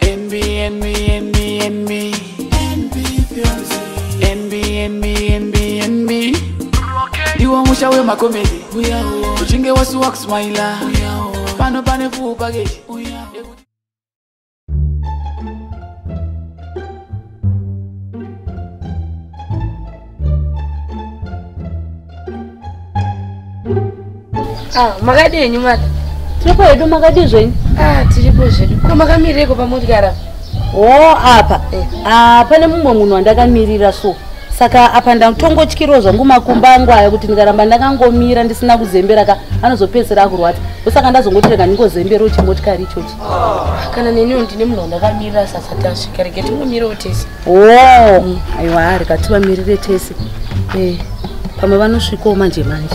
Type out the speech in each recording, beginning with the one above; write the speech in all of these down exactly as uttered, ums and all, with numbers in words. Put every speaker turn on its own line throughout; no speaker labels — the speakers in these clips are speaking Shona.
N B, N B, N B, N B, N B, N B, N B, N B, N B. You want musha we makomedi. Uchinge wasu wax smiler. Pano pane fu package.
Ah, magadi nyuma.
Tiripo edu magadi zweni.
Ah, tiripo zvedu. Ko makamireko pamotikara.
Oh, apa. Ah, pane mumwe munhu wandakamirira so. Saka apa ndatongotyiro zvangu makumba angu aya kuti ndikaramba ndakangomira ndisina kuzembera ka anozopedzera akurwadza. Saka ndazongotirega ndingozembera chimotikari ichochi.
Kana neniwo ndine munhu wandakamirira sasa tasvika rege tingomira tese.
Oh, aiwa ari kativamirire tese. Eh, pamwe vanosvikawo manje manje.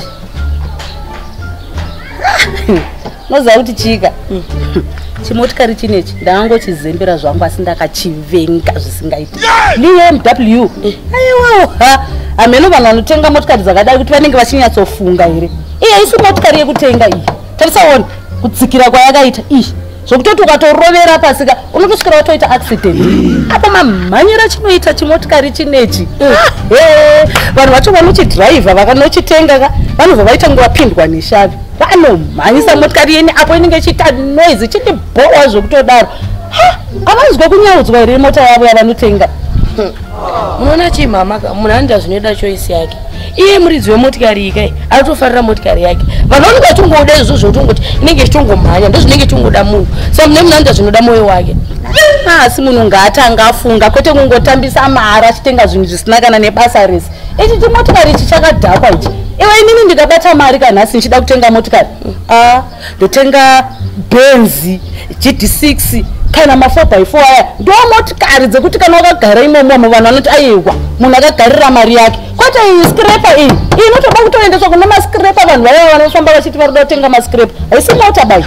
Noza kuti chika. Chimotikari chinechi ndakangochizembera zvangu asi ndakachivenga zvisingaiti. B M W. Aiwa, ameno vanhu vanotenga motikari dzakadai kuti vanenge vachinyatsofunga here. Iye isi motikari yekutenga iyi. Tarisaona kudzikira kwayakaita iyi. Zvokutoti ukatorovera pasika unotosvikira watoita accident. Apa mamhanyira chinoita chimotikari chinechi. Eh, vanhu vacho vanochidhiraivha vakanochitenga ka vanobva vaita nguva pindwa neshavi. Vanomhanyisa motikari yeni apo inenge ichiita noise ichitibhowa zvokutodaro. Avanzwa kunyaudzwa here mota yavo yavanotenga.
Munoona chimama munhu anoita zvinoda choice yake. Iye muridzi wemotikari ikai aritofarira motikari yake. Vanhu vanenge vatongoda izvo zvokutongoti inenge ichitongomhanya ndozvinenge ichtongoda munhu. Saka mune munhu anoita zvinoda mwoyo wake.
Asi munhu ngaatanga afunga kwete kungotambisa mari achitenga zvinhu zvisina kana nebasa rese. Ichi chimotikari ichi chakadhakwa ichi. Iwe inini ndikabata mari kanhasi ndichida kutenga motikari. Ah, ndotenga Benz G D six kana ma four by four aya. Ndo motikari dzekuti kana wakagara imomo vanhu vanoti ayewa munhu akagarira mari yake. Kwete iyi scraper iyi. Iyi inotoda kutoendeswa kuna ma scraper vanhu vaya vanofamba vachiti vari kuda kutenga ma scraper. Haisi mota bai.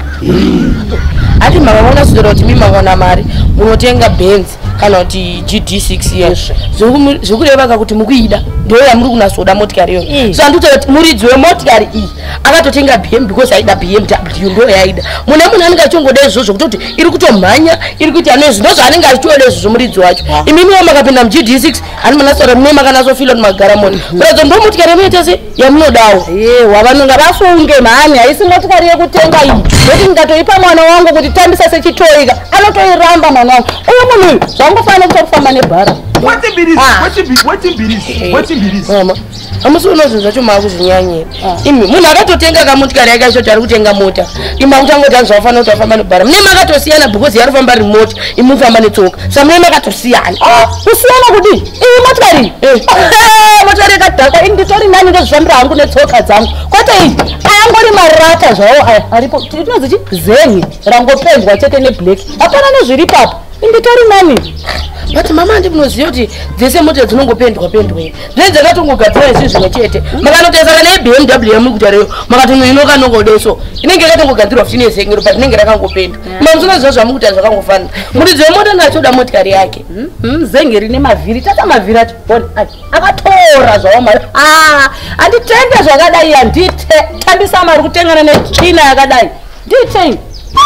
Ati mavona zvidoro kuti mimi mavona mari munotenga Benz kana kuti G D six yes. Zvokureva kuti mukuida ndo yamuri kunasoda motikari yo. So anditi kuti muridzi wemotikari iyi akatotenga B M because aida B M W ndo yaida. Mune munhu anenge achongoda izvo zvokutoti iri kutomhanya iri kuti anozvi ndo zvaanenge achitoda izvo zvomuridzi wacho. Imimi wamakapinda mu G D six ani manasora mune makanasofila kuti magara mota. Saka ndo motikari yemuitese yamunodawo. Eh, wavanonga vafunge mhani haisi motikari yekutenga iyi. Kuti ngatoipa mwana wangu kuti tambisa sechitoika anotoiramba mwana wangu. Uyu munhu zvangofanira kutofamba nebhara.
What in biris? What in biris? What in biris? What in biris?
Mama, amusoona zvinhu zvacho maakuzvinyanyira. Imi munhu akatotenga kamotikari yake achoti ari kutenga mota. Ima uchangoti anzvafanira kuti afamba nebhara. Mune makatosiyana because yari kufamba remote, imi mufamba netsoka. Saka mune makatosiyana.
Kusiyana kudi? Iyi motikari. Eh, motikari yakadhakwa ini nditori nani ndozvifambira hangu netsoka dzangu. Kwete iyi angori marata zvawo aya aripo. Tinozi chi Zeni rangopendwa chete neblack. Hapana nezviri papo. Inditori nani?
But mama ndinoziva kuti dzese mota dzinongopendwa pendwa here. Dzese dzakatongogadzira izvi zvimwe chete. Makanotesa kana B M W yamuri kuti ariyo makatongo inokanongodeso. Inenge yakatongogadzirwa kuti ine zengero but inenge rakangopendwa. Mamuzoona zvo zvamuri kuti zvakangofanana. Muridzi wemota ndachoda motikari yake.
Mhm, zengeri nemavhiri tata mavhiri acho. Akatora zvawo mari. Ah, anditenge zvakadai andite. Tambisa mari kutengana nechina yakadai. Ndite.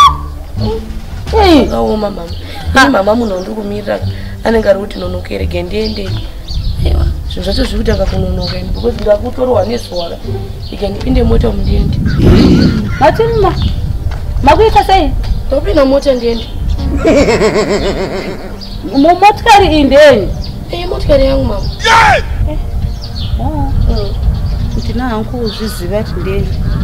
Hey, oh mama. Ha mama munhu ndikumirira anenge ari kuti nonokere gendende. Ewa, zvinhu zvacho zviri kutanga kunonoka ini because ndakutorwa nezuwa ikandipinde mota mundiende.
Matimma. Makuita sei?
Ndopinda mota ndiende.
Motikari iyi ndeni.
Eh, motikari yangu mama.
Ah. Ndina hangu kuzviziva kuti ndeni.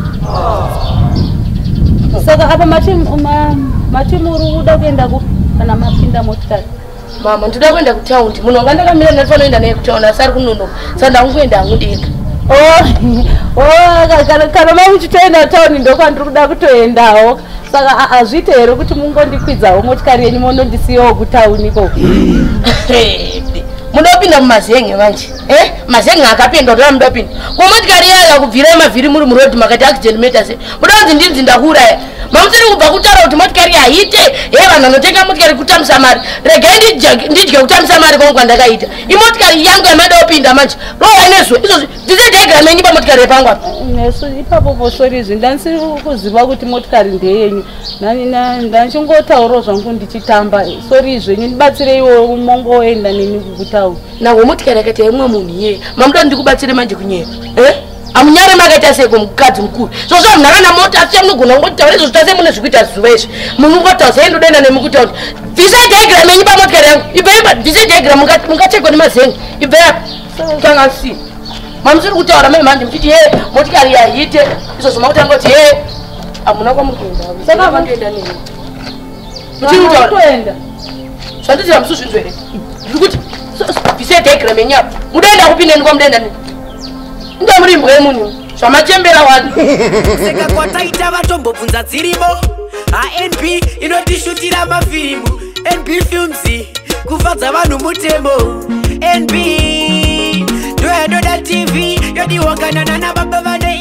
Saka apa matimu matimu uri kuda kuenda ku kana mapinda motikari.
Mama ndoda kuenda ku town. Munhu wanga ndakamira ndinofanira naye ku town asari kunonoka. Saka ndangoenda hangu ndega.
Oh, oh kana kana mamuchitoenda town ndokwa ndiri kuda kutoendawo. Saka azvite here kuti mungondikwidzawo motikari yenyu monondisiyawo ku town iko.
Munopinda mumazenge manje. Eh, mazenge akapendwa kuti munopinda. Ko motikari yaya kubvira mavhiri muri mu road makati accident meta se. Muda kuti ndinzi ndakuraya. mamusiri kubva kutaura kuti motikari haite he vanhu vanotenga motikari kutamisa mari regai ndidye kutamisa mari kwangu kwandakaita imotikari yangu yamada kupinda manje rowanezwe izvozvi ndise diagram yenyu pamotikari yepangu apa
nesu ipapo posori izvi ndanisiri kuziva kuti motikari ndeyenyu ndachingotaurawo zvangu ndichitamba sori izvenyu ndibatsireiwo umongo woenda neni kukutaura
nango motikari yakati yaimwe munhu iye mamuda ndikubatsire manje kunyera eh amunyare makaita seko mukadzi mukuru zvozvo munhakana mota asi chamunogona kungotaura izvo zvitase mune zvikuita zuva izvi munhu ungotaura saindodaenda nemukutaura bvisai diagram yenyu pamotikari yangu ibvaipa bvisai diagram mungachekwa nemazengi ibvaipa tangasi mamusiri kutaura mai manje muchiti ye motikari yaite izvozvo makutanga kuti ye hamuna kwamuri kuenda saka vandoenda neni muchiri kutaura zvandiziva musu zvinzvo here ndiri kuti bvisai diagram yenyu apa mudaenda kupindeni kwamudaenda neni ndamurimbwa yemunhu zvamachembera wani
seka kwataita vatombobvunza dzirimo hanb inotishutira mafirimu nb films kufadza vanhu mutemo nb ndoyanoda tv yodiwakanana nababa vane